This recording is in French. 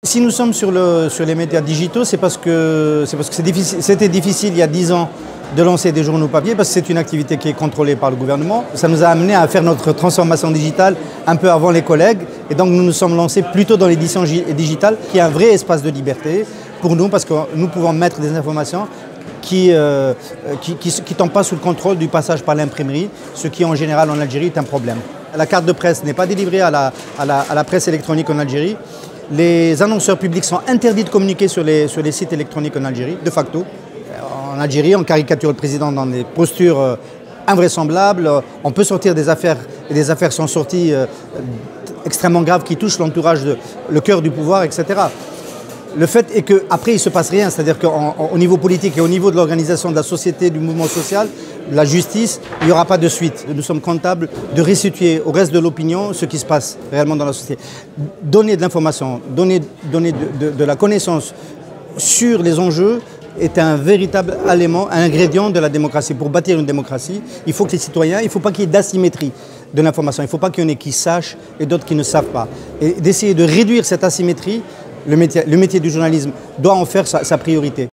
Si nous sommes sur les médias digitaux, c'est parce que c'était difficile il y a 10 ans de lancer des journaux papier, parce que c'est une activité qui est contrôlée par le gouvernement. Ça nous a amené à faire notre transformation digitale un peu avant les collègues. Et donc nous nous sommes lancés plutôt dans l'édition digitale, qui est un vrai espace de liberté pour nous, parce que nous pouvons mettre des informations qui ne tombent pas sous le contrôle du passage par l'imprimerie, ce qui en général en Algérie est un problème. La carte de presse n'est pas délivrée à la presse électronique en Algérie. Les annonceurs publics sont interdits de communiquer sur les sites électroniques en Algérie, de facto. En Algérie, on caricature le président dans des postures invraisemblables. On peut sortir des affaires, et des affaires sont sorties extrêmement graves qui touchent l'entourage, le cœur du pouvoir, etc. Le fait est qu'après, il ne se passe rien. C'est-à-dire qu'au niveau politique et au niveau de l'organisation de la société, du mouvement social, de la justice, il n'y aura pas de suite. Nous sommes comptables de restituer au reste de l'opinion ce qui se passe réellement dans la société. Donner de l'information, donner de la connaissance sur les enjeux est un véritable élément, un ingrédient de la démocratie. Pour bâtir une démocratie, il faut que les citoyens, il ne faut pas qu'il y ait d'asymétrie de l'information. Il ne faut pas qu'il y en ait qui sachent et d'autres qui ne savent pas. Et d'essayer de réduire cette asymétrie, le métier du journalisme doit en faire sa priorité.